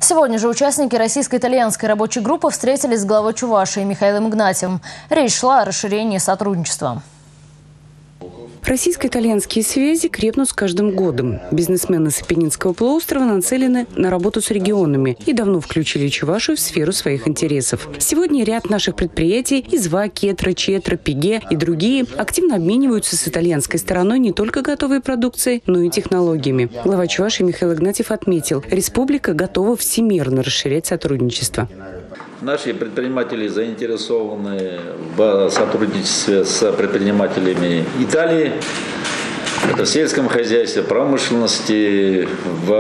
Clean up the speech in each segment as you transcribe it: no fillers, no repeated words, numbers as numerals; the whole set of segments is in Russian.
Сегодня же участники российско-итальянской рабочей группы встретились с главой Чувашии Михаилом Игнатьевым. Речь шла о расширении сотрудничества. Российско-итальянские связи крепнут с каждым годом. Бизнесмены с Апеннинского полуострова нацелены на работу с регионами и давно включили Чувашию в сферу своих интересов. Сегодня ряд наших предприятий – Изва, Кетра, Четра, Пиге и другие – активно обмениваются с итальянской стороной не только готовой продукцией, но и технологиями. Глава Чувашии Михаил Игнатьев отметил, республика готова всемирно расширять сотрудничество. Наши предприниматели заинтересованы в сотрудничестве с предпринимателями Италии. Это в сельском хозяйстве, промышленности,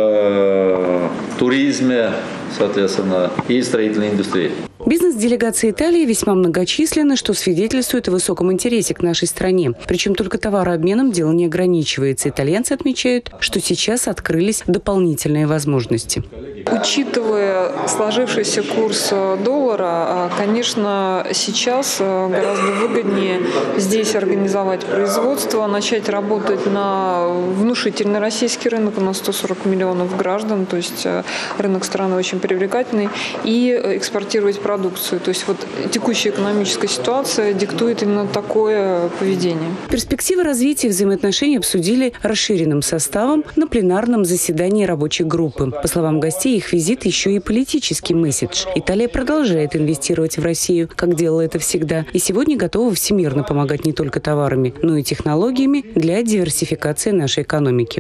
в туризме, соответственно, и строительной индустрии. Бизнес-делегации Италии весьма многочисленны, что свидетельствует о высоком интересе к нашей стране. Причем только товарообменом дело не ограничивается. Итальянцы отмечают, что сейчас открылись дополнительные возможности. Учитывая сложившийся курс доллара, конечно, сейчас гораздо выгоднее здесь организовать производство, начать работать на внушительный российский рынок, у нас 140 миллионов граждан, то есть рынок страны очень привлекательный, и экспортировать продукцию. То есть вот текущая экономическая ситуация диктует именно такое поведение. Перспективы развития взаимоотношений обсудили расширенным составом на пленарном заседании рабочей группы. По словам гостей, их визит еще и политический месседж. Италия продолжает инвестировать в Россию, как делала это всегда, и сегодня готова всемирно помогать не только товарами, но и технологиями для диверсификации нашей экономики.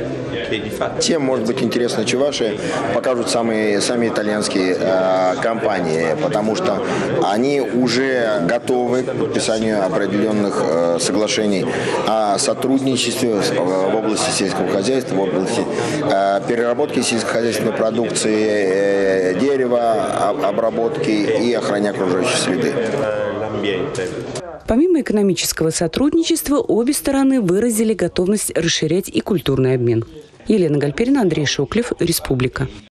Тем, может быть, интересно Чувашии, покажут сами итальянские компании, потому что они уже готовы к подписанию определенных соглашений о сотрудничестве в области сельского хозяйства, в области переработки сельскохозяйственной продукции, дерева, обработки и охраны окружающей среды. Помимо экономического сотрудничества, обе стороны выразили готовность расширять и культурный обмен. Елена Гальперина, Андрей Шоклев, Республика.